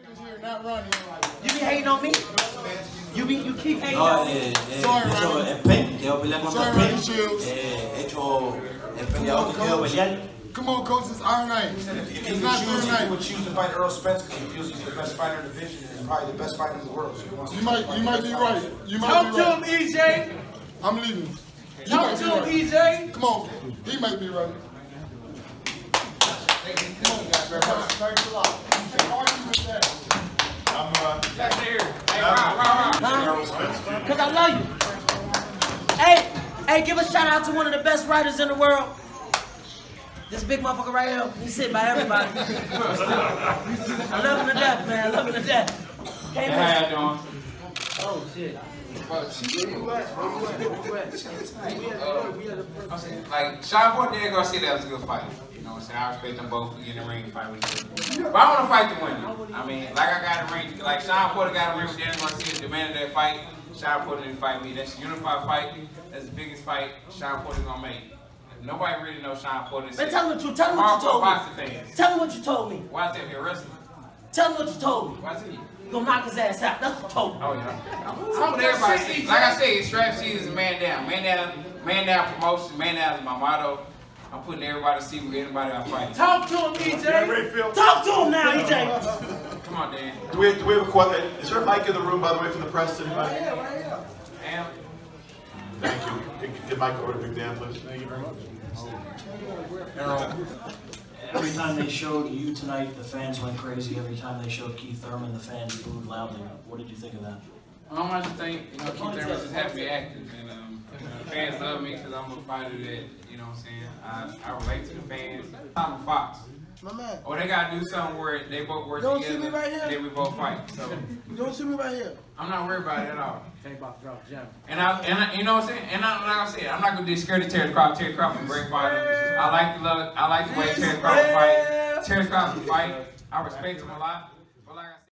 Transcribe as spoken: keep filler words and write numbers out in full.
Not running. You be hating on me? You be you keep hating no, on eh, me? eh, Sorry, hecho, Ryan. el Pen, quiero pelear contra Sorry, el Pen. Ryan Shields. Eh, hecho, el peleador que quiero pelear. Come on, coach, it's our night. If, if It's he not would your choose, he night. would choose to fight Errol Spence because he feels he's the best fighter in the division and probably the best fighter in the world. So he wants You to might, fight you might be the best right. fighters. You might Talk be to right. him, E J. I'm leaving. You Talk might to be him, right. E J. Come on, he might be right. Thanks a lot. You can't argue with that. I'm uh, That's here. Hey, rock, rock, rock. Because I love you. Hey, hey, give a shout out to one of the best writers in the world. This big motherfucker right here. He's sitting by everybody. I love him to death, man. I love him to death. Hey, How you doing? oh, shit. Like, Shawn Porter, Danny Garcia, that was a good fight. You know what I'm saying? I respect them both for getting in the ring and fight with each other. But I want to fight the winner. I mean, like I got a ring, like Shawn Porter got a ring with Danny Garcia, demanded that fight. Shawn Porter didn't fight me. That's a unified fight. That's the biggest fight Shawn Porter's gonna make. Nobody really knows Shawn Porter. Man, tell me what you, tell me what you told me. Tell me what you told me. Why is that here wrestling? Tell me what you told me. Why is it here? You gonna knock his ass out. That's what you told me. Oh yeah. I'm with everybody. Like I said, strap season is man down. Man down, man down promotion, man down is my motto. I'm putting everybody to see with anybody I fight. Talk to him, E J. Talk to him now, E J. Come on, Dan. do we, do we have a question? Is there a mic in the room, by the way, from the press? Anybody? Yeah, right here. Dan. Thank you. Get, get mic over to Big Dan, please. Thank you very much. Errol, every time they showed you tonight, the fans went crazy. Every time they showed Keith Thurman, the fans booed loudly. What did you think of that? Um, I just think, you know, Keith Thurman's just happy to be active, and um, you know, the fans love me because I'm a fighter that, you know what I'm saying, I, I relate to the fans. I'm a Fox. My man. Or they gotta do something where they both work You don't together, see me right here? and then we both fight. So You don't see me right here. I'm not worried about it at all. Ain't about to drop a gem. And I, and I, you know what I'm saying? And I, like I said, I'm not gonna be scared to Terrence Crawford. Terrence Crawford, great fighter. I like the look. I like the way Terrence Crawford fight. Terrence Crawford fight. I respect him a lot. But like I said.